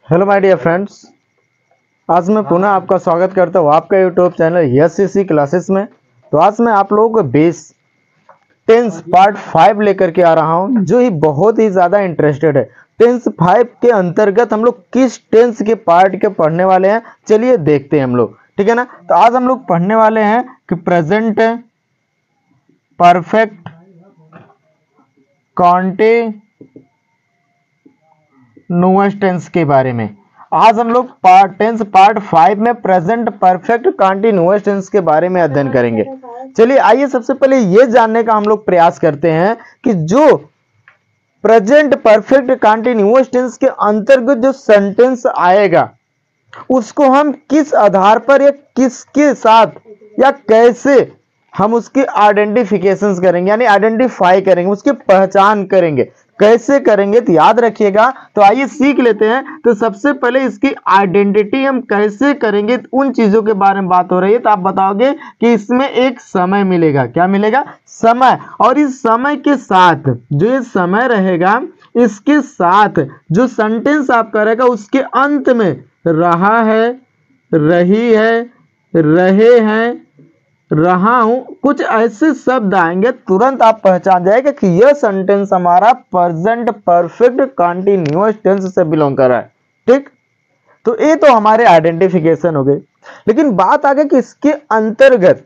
Hello my dear friends, आज मैं पुनः आपका स्वागत करता हूँ आपका यूट्यूब चैनल एससीसी क्लासेस में। तो आज मैं आप लोगों को बेस टेंस पार्ट 5 लेकर के आ रहा हूँ, जो ही बहुत ही ज़्यादा इंटरेस्टेड है। टेंस 5 के अंतर्गत हम लोग किस टेंस के पार्ट के पढ़ने वाले हैं, चलिए देखते हैं हम लोग, ठीक है ना। तो आज हम लोग पढ़ने वाले हैं कि प्रेजेंट परफेक्ट कॉन्टिन्यूअस टेंस के बारे में। आज हम लोग टेंस पार्ट 5 में प्रेजेंट परफेक्ट कॉन्टिन्यूअस टेंस के बारे में अध्ययन करेंगे। चलिए आइए सबसे पहले ये जानने का हम लोग प्रयास करते हैं कि जो प्रेजेंट परफेक्ट कॉन्टिन्यूअस टेंस के अंतर्गत जो सेंटेंस आएगा उसको हम किस आधार पर या किसके साथ या कैसे हम उसकी आइडेंटिफिकेशंस करेंगे, यानी आइडेंटिफाई करेंगे, उसकी पहचान करेंगे। कैसे करेंगे तो याद रखिएगा। तो आइए सीख लेते हैं। तो सबसे पहले इसकी आइडेंटिटी हम कैसे करेंगे, उन चीजों के बारे में बात हो रही है। तो आप बताओगे कि इसमें एक समय मिलेगा। क्या मिलेगा? समय। और इस समय के साथ जो ये समय रहेगा, इसके साथ जो सेंटेंस आपका रहेगा उसके अंत में रहा है, रही है, रहे हैं, रहा हूं, कुछ ऐसे शब्द आएंगे, तुरंत आप पहचान जाएगा कि यह सेंटेंस हमारा प्रेजेंट परफेक्ट कॉन्टिन्यूअस टेंस से बिलोंग कर रहा है। ठीक, तो ये तो हमारे आइडेंटिफिकेशन हो गए। लेकिन बात आ गई कि इसके अंतर्गत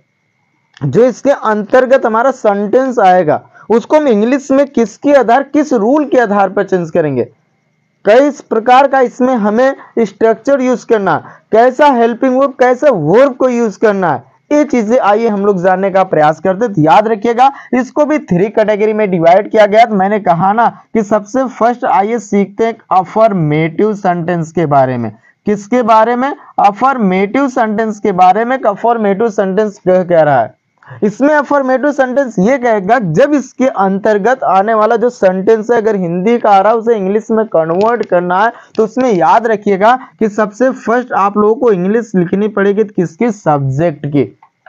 हमारा सेंटेंस आएगा उसको हम इंग्लिश में किसके आधार, किस रूल के आधार पर चेंज करेंगे। कई प्रकार का इसमें हमें स्ट्रक्चर यूज करना, कैसा हेल्पिंग वर्ब, कैसा वर्ब को यूज करना है, ये चीजें आइए हम लोग जानने का प्रयास करते हैं। तो याद रखिएगा इसको भी 3 कैटेगरी में डिवाइड किया गया। तो मैंने कहा ना कि सबसे फर्स्ट आइए सीखते हैं अफर्मेटिव सेंटेंस के बारे में। किसके बारे में? अफर्मेटिव सेंटेंस के बारे में। अफर्मेटिव सेंटेंस कह रहा है, इसमें अफर्मेटिव सेंटेंस ये कहेगा जब इसके अंतर्गत आने वाला जो सेंटेंस है, अगर हिंदी का आ रहा है उसे इंग्लिश में कन्वर्ट करना है, तो उसमें याद रखिएगा कि सबसे फर्स्ट आप लोगों को इंग्लिश लिखनी पड़ेगी किसकी? सब्जेक्ट की।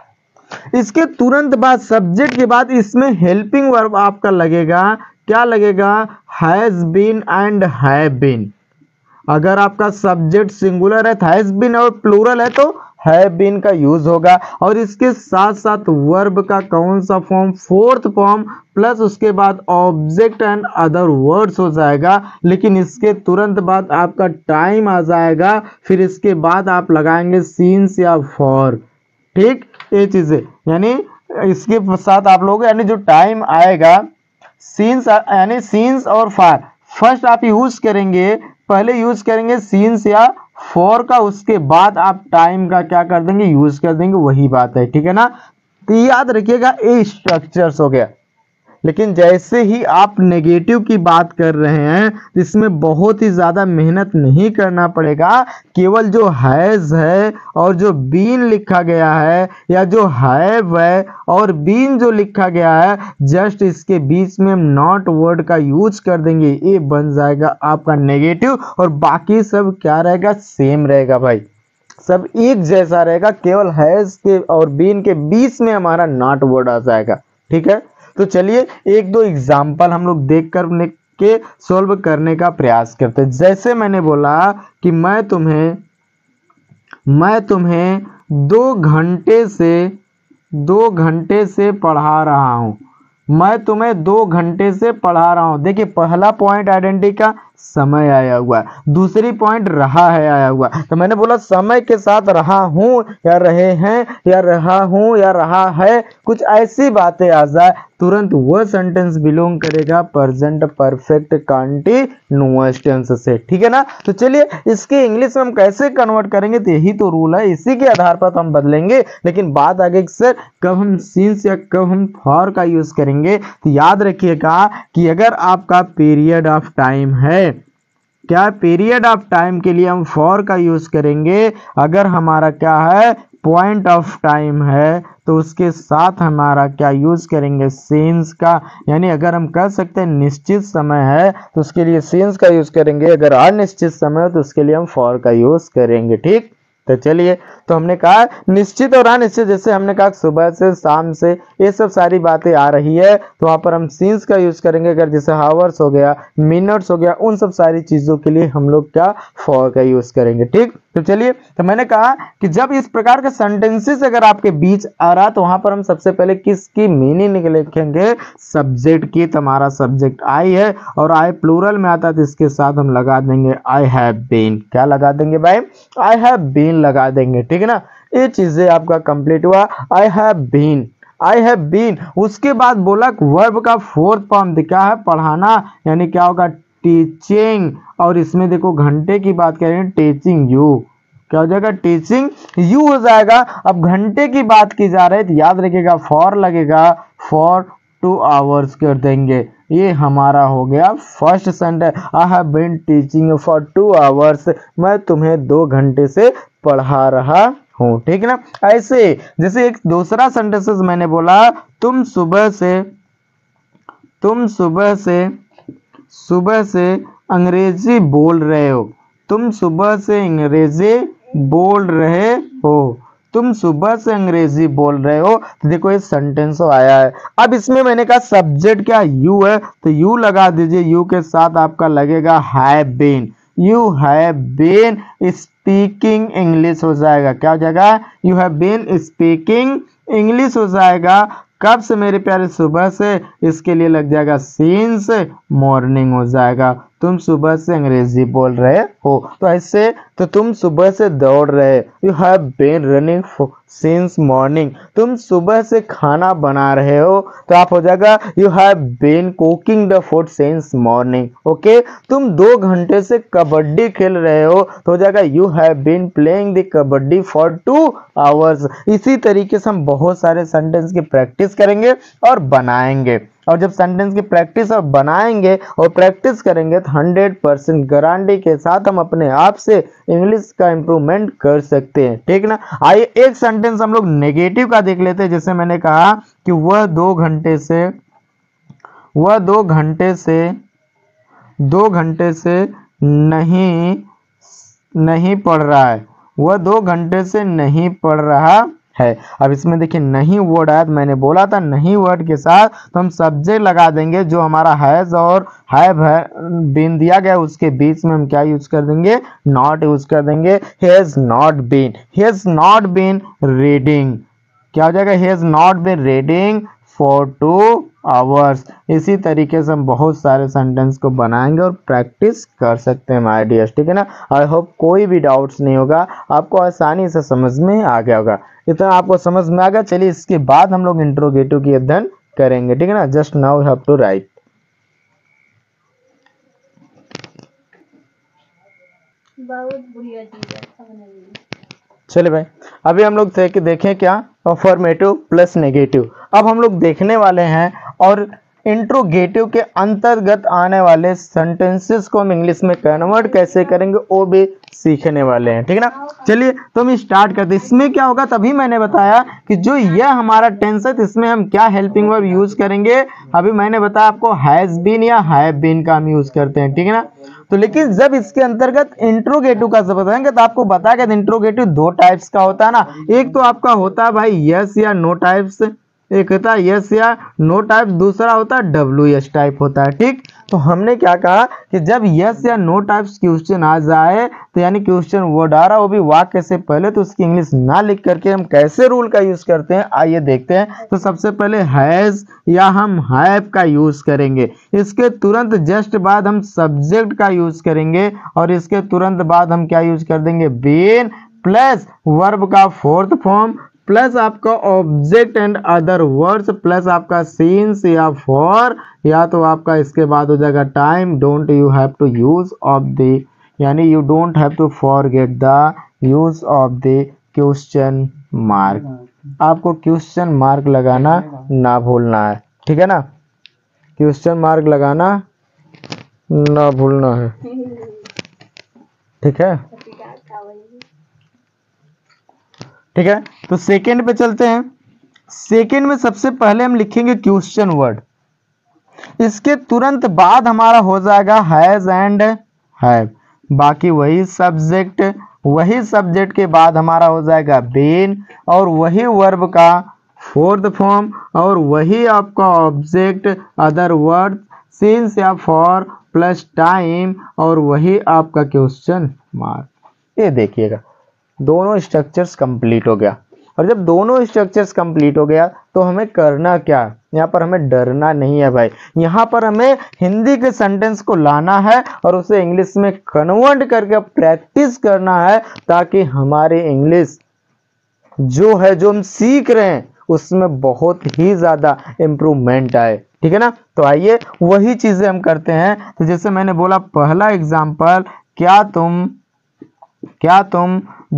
इसके तुरंत बाद सब्जेक्ट के बाद इसमें हेल्पिंग वर्ब आपका लगेगा। क्या लगेगा? Has been and have been. अगर आपका सब्जेक्ट सिंगुलर है, हैज बीन, और प्लूरल है तो हैव बीन का यूज होगा। और इसके साथ साथ वर्ब का कौन सा फॉर्म? फोर्थ फॉर्म, प्लस उसके बाद ऑब्जेक्ट एंड अदर वर्ड्स हो जाएगा। लेकिन इसके तुरंत बाद आपका टाइम आ जाएगा, फिर इसके बाद आप लगाएंगे सीन्स या फॉर। ठीक, ये चीजें यानी इसके साथ आप लोग यानी जो टाइम आएगा सीन्स यानी सीन्स और फॉर, फर्स्ट आप यूज करेंगे, पहले यूज करेंगे सीन्स या फॉर का, उसके बाद आप टाइम का क्या कर देंगे? यूज कर देंगे। वही बात है, ठीक है ना। तो याद रखिएगा ये स्ट्रक्चर्स हो गया। लेकिन जैसे ही आप नेगेटिव की बात कर रहे हैं, इसमें बहुत ही ज़्यादा मेहनत नहीं करना पड़ेगा। केवल जो हैज़ है और जो बीन लिखा गया है, या जो हैव है और बीन जो लिखा गया है, जस्ट इसके बीच में हम नॉट वर्ड का यूज कर देंगे, ये बन जाएगा आपका नेगेटिव। और बाकी सब क्या रहेगा? सेम रहेगा भाई, सब एक जैसा रहेगा। केवल हैज़ के और बीन के बीच में हमारा नॉट वर्ड आ जाएगा। ठीक है, तो चलिए एक दो एग्जाम्पल हम लोग देख कर के सॉल्व करने का प्रयास करते हैं। जैसे मैंने बोला कि मैं तुम्हें 2 घंटे से पढ़ा रहा हूँ। मैं तुम्हें 2 घंटे से पढ़ा रहा हूँ। देखिए पहला पॉइंट आइडेंटिटी का समय आया हुआ है, दूसरी पॉइंट रहा है आया हुआ। तो मैंने बोला समय के साथ रहा हूँ या रहे हैं या रहा हूँ या रहा है, कुछ ऐसी बातें आ जाए, तुरंत वह सेंटेंस बिलोंग करेगा प्रेजेंट परफेक्ट कॉन्टिन्यूअस टेंस से। ठीक है ना। तो चलिए इसके इंग्लिश में हम कैसे कन्वर्ट करेंगे, तो यही तो रूल है, इसी के आधार पर हम बदलेंगे। लेकिन बात आ गई सर कब हम सिंस या कब हम फॉर का यूज करेंगे। तो याद रखिएगा कि अगर आपका पीरियड ऑफ टाइम है, क्या पीरियड ऑफ टाइम के लिए हम फॉर का यूज करेंगे। अगर हमारा क्या है? पॉइंट ऑफ टाइम है, तो उसके साथ हमारा क्या यूज करेंगे? सिंस का। यानी अगर हम कह सकते हैं निश्चित समय है तो उसके लिए सिंस का यूज करेंगे, अगर अनिश्चित समय है तो उसके लिए हम फॉर का यूज करेंगे। ठीक, तो चलिए तो हमने कहा निश्चित और अनिश्चित, जैसे हमने कहा सुबह से शाम से, ये सब सारी बातें आ रही है तो वहाँ पर हम सीन्स का यूज करेंगे। अगर जैसे हावर्स हो गया, मिनट्स हो गया, उन सब सारी चीजों के लिए हम लोग क्या फॉर का यूज करेंगे। ठीक, तो चलिए, तो मैंने कहा कि जब इस प्रकार के सेंटेंसेस अगर आपके बीच आ रहा तो वहां पर हम सबसे पहले किसकी मीनिंग लिखेंगे, सब्जेक्ट की। तो हमारा सब्जेक्ट आई है और आई प्लूरल में आता है, तो इसके साथ हम लगा देंगे आई हैव बीन। क्या लगा देंगे भाई, आई हैव बीन लगा देंगे। ठीक है ना, ये चीजें आपका कंप्लीट हुआ, I have been, I have been. उसके बाद बोला वर्ब का फोर्थ फॉर्म क्या है, पढ़ाना, यानी क्या होगा, टीचिंग। और इसमें देखो घंटे की बात करें, टीचिंग यू, क्या हो जाएगा, टीचिंग यू हो जाएगा। अब घंटे की बात की जा रही है तो याद रखिएगा फॉर लगेगा, फॉर 2 आवर्स कर देंगे। ये हमारा हो गया first sentence, I have been teaching for 2 hours, मैं तुम्हें 2 घंटे से पढ़ा रहा हूँ। ठीक है ना, ऐसे जैसे एक दूसरा सेंटेंसेस मैंने बोला, तुम सुबह से अंग्रेजी बोल रहे हो, तुम सुबह से अंग्रेजी बोल रहे हो, तुम सुबह से अंग्रेजी बोल रहे हो। तो देखो ये सेंटेंस आया है। अब इसमें मैंने कहा सब्जेक्ट क्या यू है, तो यू लगा दीजिए, यू के साथ आपका लगेगा have been, you have been speaking English हो जाएगा। क्या हो जाएगा, you have been speaking English हो जाएगा। कब से मेरे प्यारे, सुबह से, इसके लिए लग जाएगा सिंस मॉर्निंग हो जाएगा, तुम सुबह से अंग्रेजी बोल रहे हो। तो ऐसे, तो तुम सुबह से दौड़ रहे, you have been running since morning, तुम सुबह से खाना बना रहे हो, तो आप हो जाएगा you have been cooking the food since morning. Okay, तुम 2 घंटे से कबड्डी खेल रहे हो, तो हो जाएगा you have been playing the kabaddi for 2 hours. इसी तरीके से हम बहुत सारे सेंटेंस की प्रैक्टिस करेंगे और बनाएंगे। और जब सेंटेंस की प्रैक्टिस और बनाएंगे और प्रैक्टिस करेंगे तो 100% गारंटी के साथ हम अपने आप से इंग्लिश का इंप्रूवमेंट कर सकते हैं। ठीक ना, आइए एक सेंटेंस हम लोग नेगेटिव का देख लेते हैं। जैसे मैंने कहा कि वह 2 घंटे से नहीं पढ़ रहा है, वह 2 घंटे से नहीं पढ़ रहा है। अब इसमें देखिए नहीं वर्ड आया, तो मैंने बोला था नहीं वर्ड के साथ तो हम सब्जेक्ट लगा देंगे, जो हमारा हैज और हैव बीन दिया गया उसके बीच में हम क्या यूज कर देंगे, नॉट यूज कर देंगे। He has not been reading, क्या हो जाएगा, he has not been reading for 2 hours. इसी तरीके से हम बहुत सारे सेंटेंस को बनाएंगे और प्रैक्टिस कर सकते हैं माय डियर्स। ठीक है ना, आई होप कोई भी डाउट्स नहीं होगा, आपको आसानी से समझ में आ गया होगा। इतना आपको समझ में आ गया, चलिए इसके बाद हम लोग इंट्रोगेटिव की अध्ययन करेंगे। ठीक है ना, just now you have to write. बहुत बढ़िया चीज है, अच्छा बनाइए। चलिए भाई, अभी हम लोग देखें क्या, अफर्मेटिव प्लस नेगेटिव। अब हम लोग देखने वाले हैं और इंट्रोगेटिव के अंतर्गत आने वाले सेंटेंसेस को हम इंग्लिश में कन्वर्ट कैसे करेंगे वो भी सीखने वाले हैं। ठीक है ना, चलिए तो हम स्टार्ट करते हैं। इसमें क्या होगा, तभी मैंने बताया कि जो यह हमारा टेंस है, इसमें हम क्या हेल्पिंग वर्ब यूज करेंगे। अभी मैंने बताया आपको हैज बीन या हैव बीन का हम यूज करते हैं। ठीक है ना, तो लेकिन जब इसके अंतर्गत इंट्रोगेटिव का सब बताएंगे तो आपको बताया कि इंट्रोगेटिव 2 टाइप्स का होता है ना। एक तो आपका होता है भाई यस या नो टाइप्स, एक होता है यस या नो टाइप, दूसरा होता है WS टाइप होता है। ठीक, तो हमने क्या कहा कि जब यस या नो टाइप्स क्वेश्चन आ जाए, तो यानी क्वेश्चन वर्ड आ रहा वो भी वाक्य से पहले, तो उसकी इंग्लिश ना लिख करके हम कैसे रूल का यूज करते हैं आइए देखते हैं। तो सबसे पहले हैज या हम हैव का यूज करेंगे, इसके तुरंत जस्ट बाद हम सब्जेक्ट का यूज करेंगे और इसके तुरंत बाद हम क्या यूज कर देंगे, बीन प्लस वर्ब का फोर्थ फॉर्म प्लस आपका object and other words plus आपका सीन्स या फॉर, या तो आपका इसके बाद हो जाएगा time, don't you have to use of the, यानी you don't have to forget the use of the question mark. आपको क्वेश्चन मार्क लगाना ना भूलना है। ठीक है ना, क्वेश्चन मार्क लगाना ना भूलना है। ठीक है, ठीक है, तो सेकंड पे चलते हैं। सेकंड में सबसे पहले हम लिखेंगे क्वेश्चन वर्ड, इसके तुरंत बाद हमारा हो जाएगा हैज एंड हैव, बाकी वही सब्जेक्ट वही सब्जेक्ट के बाद हमारा हो जाएगा बीन, और वही वर्ब का फोर्थ फॉर्म, और वही आपका ऑब्जेक्ट अदर वर्ड सिंस या फॉर प्लस टाइम, और वही आपका क्वेश्चन मार्क। ये देखिएगा दोनों स्ट्रक्चर्स कंप्लीट हो गया। और जब दोनों स्ट्रक्चर्स कंप्लीट हो गया तो हमें करना क्या, यहाँ पर हमें डरना नहीं है भाई। यहाँ पर हमें हिंदी के सेंटेंस को लाना है और उसे इंग्लिश में कन्वर्ट करके प्रैक्टिस करना है, ताकि हमारी इंग्लिश जो है, जो हम सीख रहे हैं, उसमें बहुत ही ज़्यादा इम्प्रूवमेंट आए। ठीक है ना। तो आइए वही चीज़ें हम करते हैं। तो जैसे मैंने बोला पहला एग्जाम्पल, क्या तुम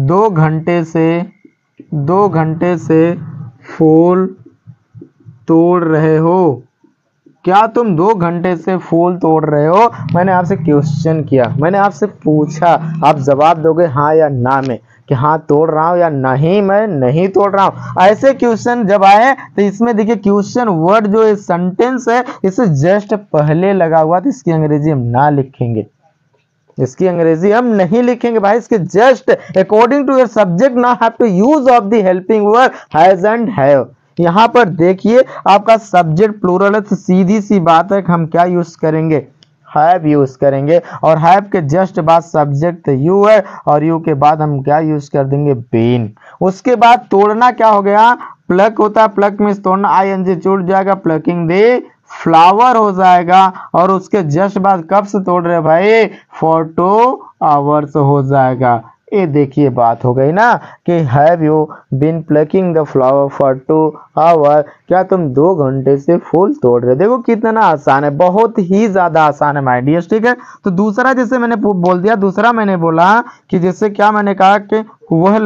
2 घंटे से फूल तोड़ रहे हो। क्या तुम 2 घंटे से फूल तोड़ रहे हो। मैंने आपसे क्वेश्चन किया, मैंने आपसे पूछा, आप जवाब दोगे हाँ या ना में, कि हाँ तोड़ रहा हूँ या नहीं मैं नहीं तोड़ रहा हूँ। ऐसे क्वेश्चन जब आए तो इसमें देखिए क्वेश्चन वर्ड जो है सेंटेंस है, इसे जस्ट पहले लगा हुआ, तो इसकी अंग्रेजी हम ना लिखेंगे, इसकी अंग्रेजी हम नहीं लिखेंगे भाई। इसके just according to your subject ना have to use of the helping word has and have. यहाँ पर देखिए आपका सब्जेक्ट प्लूरल है, तो सीधी सी बात है कि हम क्या यूज करेंगे, हैव यूज करेंगे। और हैव के जस्ट बाद सब्जेक्ट यू है, और यू के बाद हम क्या यूज कर देंगे, बीन। उसके बाद तोड़ना क्या हो गया, प्लक होता है, प्लक में तोड़ना आईएनजी छूट जाएगा, प्लकिंग दे फ्लावर हो जाएगा। और उसके जस्ट बाद कब से तोड़ रहे भाई, फॉर 2 आवर्स हो जाएगा। ये देखिए बात हो गई ना, कि have you been plucking the flower for 2 hour. क्या तुम 2 घंटे से फूल तोड़ रहे हो। देखो कितना आसान है, बहुत ही ज्यादा आसान है माय डियर्स। ठीक है। तो दूसरा जैसे मैंने बोल दिया, दूसरा मैंने बोला कि जैसे क्या मैंने कहा कि वह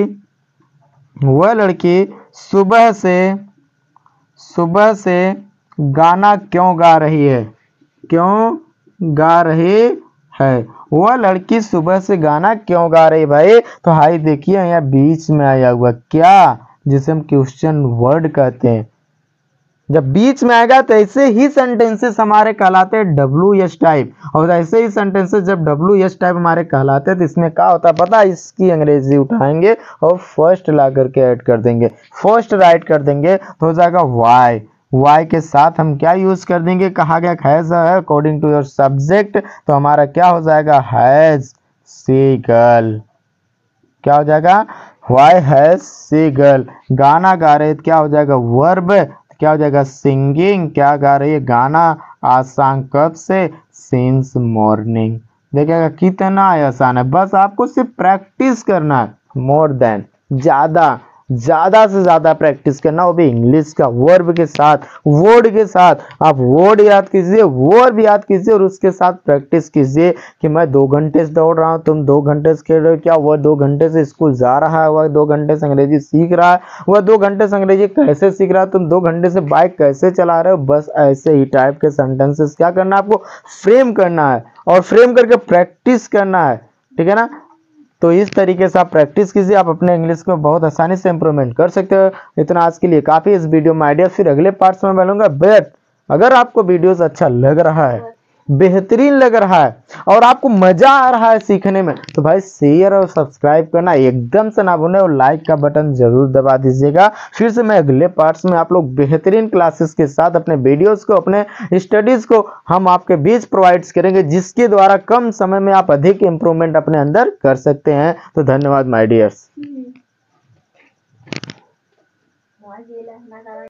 लड़की सुबह से गाना क्यों गा रही है, वह लड़की सुबह से गाना क्यों गा रही है भाई। तो हाई देखिए यहाँ बीच में आया हुआ क्या, जिसे हम क्वेश्चन वर्ड कहते हैं। जब बीच में आएगा तो ऐसे ही सेंटेंसेस हमारे कहलाते हैं WS टाइप, और ऐसे ही सेंटेंसेस जब WS टाइप हमारे कहलाते हैं तो इसमें क्या होता है पता है, इसकी अंग्रेजी उठाएंगे और फर्स्ट ला करके ऐड कर देंगे, फर्स्ट राइट कर देंगे, तो हो जाएगा वाई के साथ हम क्या यूज कर देंगे, कहा गया हैज है अकॉर्डिंग टू योर सब्जेक्ट, तो हमारा क्या हो जाएगा, हैज सीगल। क्या हो जाएगा, वाई हैज सीगल। गाना गा रहे क्या हो जाएगा, वर्ब, क्या हो जाएगा, सिंगिंग। क्या गा रही है, गाना। आसान कब से, सिंस मॉर्निंग। देखिएगा कितना आसान है, बस आपको सिर्फ प्रैक्टिस करना है, मोर देन ज्यादा से ज्यादा प्रैक्टिस करना, वो भी इंग्लिश का वर्ब के साथ, वर्ड के साथ। आप वर्ड याद कीजिए, वर्ब याद कीजिए, और उसके साथ प्रैक्टिस कीजिए कि मैं 2 घंटे से दौड़ रहा हूँ, तुम 2 घंटे से खेल रहे हो, क्या वह 2 घंटे से स्कूल जा रहा है, वह 2 घंटे से अंग्रेजी सीख रहा है, वह 2 घंटे से अंग्रेजी कैसे सीख रहा है, तुम 2 घंटे से बाइक कैसे चला रहे हो। बस ऐसे ही टाइप के सेंटेंसेस क्या करना है, आपको फ्रेम करना है, और फ्रेम करके प्रैक्टिस करना है। ठीक है ना। तो इस तरीके से आप प्रैक्टिस कीजिए, आप अपने इंग्लिश को बहुत आसानी से इंप्रूवमेंट कर सकते हो। इतना आज के लिए काफ़ी इस वीडियो में आइडिया, फिर अगले पार्ट्स में मिलूंगा। बट अगर आपको वीडियोस अच्छा लग रहा है, बेहतरीन लग रहा है, और आपको मजा आ रहा है सीखने में, तो भाई शेयर और सब्सक्राइब करना एकदम से ना भूलें, और लाइक का बटन जरूर दबा दीजिएगा। फिर से मैं अगले पार्ट्स में आप लोग बेहतरीन क्लासेस के साथ अपने वीडियोस को, अपने स्टडीज को हम आपके बीच प्रोवाइड करेंगे, जिसके द्वारा कम समय में आप अधिक इंप्रूवमेंट अपने अंदर कर सकते हैं। तो धन्यवाद माय डियर्स।